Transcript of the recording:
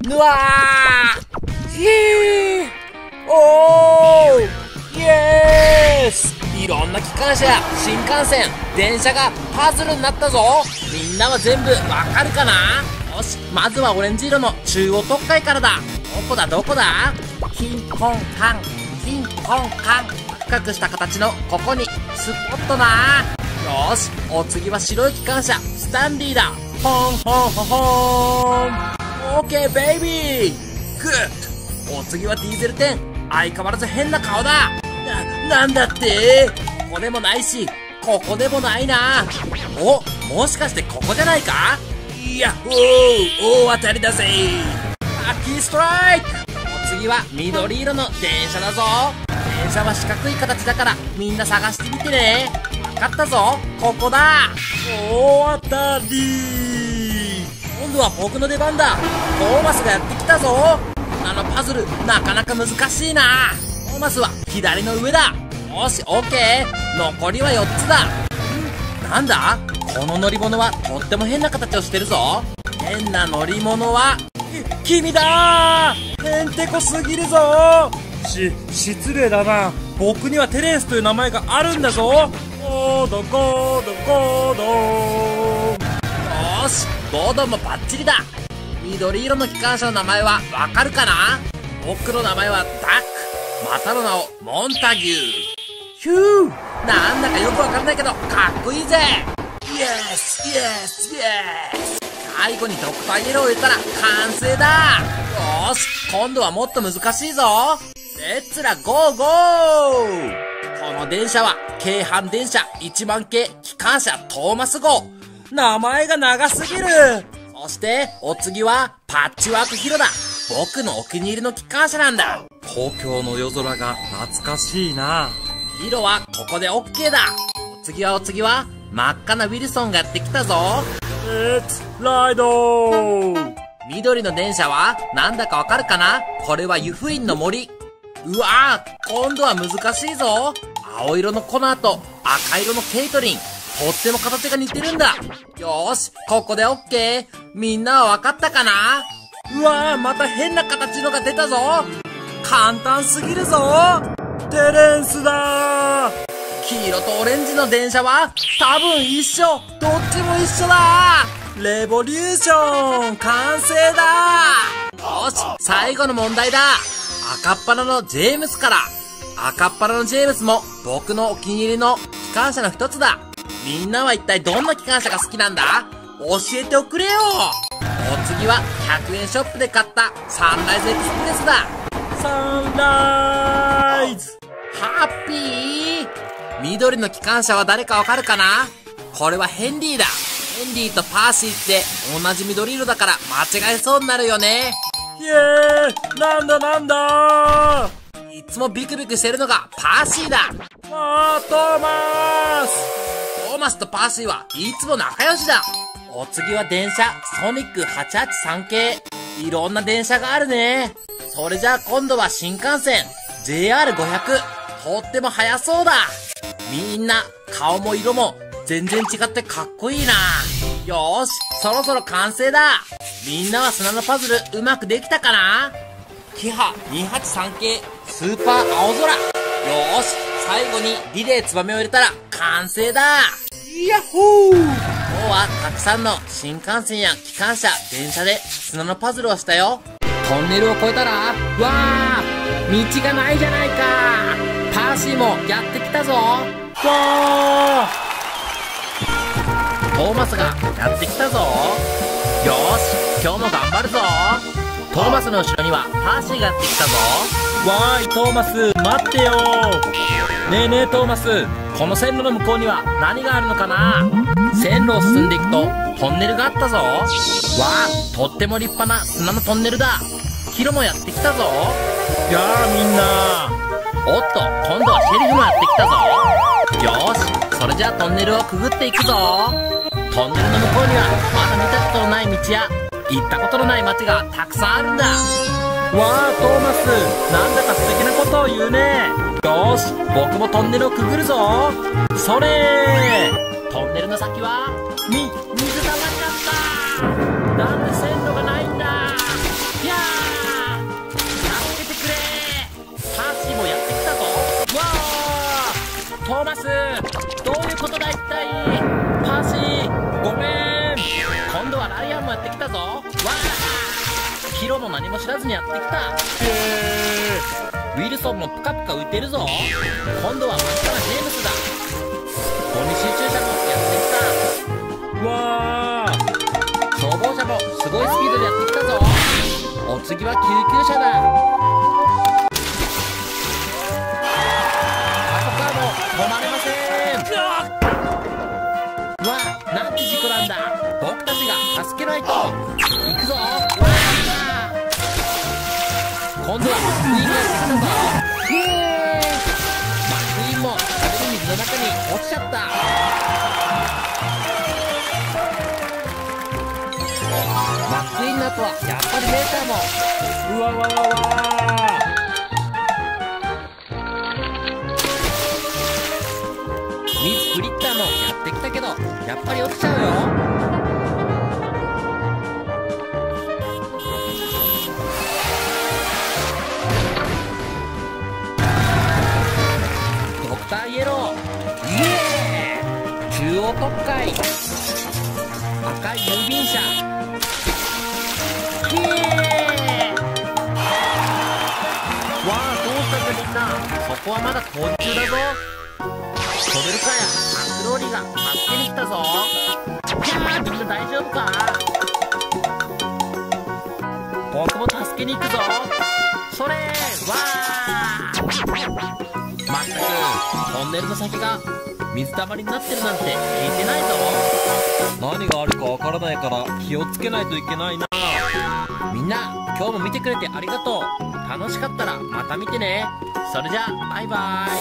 ぬわーひーおーイエース。いろんな機関車や新幹線、電車がパズルになったぞ。みんなは全部わかるかな？よし、まずはオレンジ色の中央特快からだ。どこだどこだ？キンコンカン、キンコンカン。深くした形のここにスポットな。よし、お次は白い機関車スタンリーだ。ホンホンホンホン。オーケーベイビーグッド。お次はディーゼル10。相変わらず変な顔だ。なんだって？ここでもないしここでもないな。もしかしてここじゃないか？ヤッホー、大当たりだぜ。ラッキーストライク。お次は緑色の電車だぞ。電車は四角い形だからみんな探してみてね。わかったぞ、ここだ。大当たり。今度は僕の出番だ。トーマスがやってきたぞ。パズルなかなか難しいな。トーマスは左の上だ。よし、オッケー。残りは4つだ。なんだ？この乗り物はとっても変な形をしてるぞ。変な乗り物は君だー。へんてこすぎるぞ。失礼だな。僕にはテレンスという名前があるんだぞ。ゴードゴードゴード。よし、ゴードもバッチリだ。緑色の機関車の名前はわかるかな？僕の名前はダック。またの名をモンタギュー。ヒュー、なんだかよくわからないけどかっこいいぜ。イエスイエスイエス。最後にドクターイエローを入れたら完成だ。よーし、今度はもっと難しいぞ。レッツラゴーゴー。この電車は京阪電車1万系機関車トーマス号。名前が長すぎる。そしてお次はパッチワークヒロだ。僕のお気に入りの機関車なんだ。 東京の夜空が懐かしいな。 ヒロはここでオッケーだ。お次は真っ赤なウィルソンがやってきたぞ。 レッツライド。 緑の電車はなんだかわかるかな？これは湯布院の森。うわー、今度は難しいぞ。青色のコナーと赤色のケイトリン。とっても形が似てるんだ。よーし、ここでオッケー。みんなはわかったかな？うわー、また変な形のが出たぞ。簡単すぎるぞ。 テレンスだー。 黄色とオレンジの電車は多分一緒。どっちも一緒だ。レボリューション完成だ。よし、最後の問題だ。赤っ鼻のジェームスから。赤っ鼻のジェームスも僕のお気に入りの機関車の一つだ。みんなは一体どんな機関車が好きなんだ？教えておくれよ。お次は100円ショップで買ったサンライズエクスプレスだ。 サンライズ。 ハッピー。緑の機関車は誰かわかるかな？これはヘンリーだ。ヘンリーとパーシーって同じ緑色だから間違えそうになるよね。 イエーイ。なんだいつもビクビクしてるのがパーシーだ。 トーマスとパーシーはいつも仲良しだ。お次は電車ソニック883系。いろんな電車があるね。それじゃあ今度は新幹線 JR500。とっても速そうだ。みんな顔も色も全然違ってかっこいいな。よーし、そろそろ完成だ。みんなは砂のパズルうまくできたかな？キハ283系スーパー青空。よーし、最後にリレーツバメを入れたら完成だ。ヤッホー。今日はたくさんの新幹線や機関車、電車で砂のパズルをしたよ。トンネルを越えたら、わー、道がないじゃないか。パーシーもやってきたぞ。わー、トーマスがやってきたぞ。よーし、今日も頑張るぞ。トーマスの後ろにはパーシーがやってきたぞ。 わーい、トーマス待ってよ。ねえねえトーマス、この線路の向こうには何があるのかな？線路を進んでいくとトンネルがあったぞ。わー、とっても立派な砂のトンネルだ。ヒロもやってきたぞ。 やあみんな。 おっと、今度はシェリフもやってきたぞ。よーし、それじゃあトンネルをくぐっていくぞ。トンネルの向こうにはまだ見たことのない道や行ったことのない街がたくさんあるんだ。 わあトーマス、なんだか素敵なことを言うね。よーし、僕もトンネルをくぐるぞ。それー。 トンネルの先は水たまりだった。なんで線路がないんだ。 やことだ一体。パーシーごめん。今度はライアンもやってきたぞ。わあ、ヒロも何も知らずにやってきた。ウィルソンもプカプカ浮いてるぞ。今度は真っ赤なジェームスだ。ゴミ収集車もやってきた。わあ、消防車もすごいスピードでやってきたぞ。お次は救急車だ。パトカーも止まれません。わあ、なんて事故なんだ。僕たちが助けないと。行くぞ。わあ、今度はマックイーンがやってきたぞ。マックイーンも食べる水の中に落ちちゃった。マックイーンの後はやっぱりメーターも。うわわわわ。ミス・フリッターもやってきたけどやっぱり落ちちゃうよ。ドクターイエロー、イエーイ。中央特快、赤い郵便車、イエーイ。わあ、どうしたんだみんな。そこはまだ工事中だぞ。ショベルカーやマクローリーが助けに来たぞ。じゃあみんな大丈夫か。僕も助けに行くぞ。それわー。まったくトンネルの先が水たまりになってるなんて聞いてないぞ。 何があるかわからないから気をつけないといけないな。 みんな今日も見てくれてありがとう。楽しかったらまた見てね。それじゃあバイバイ。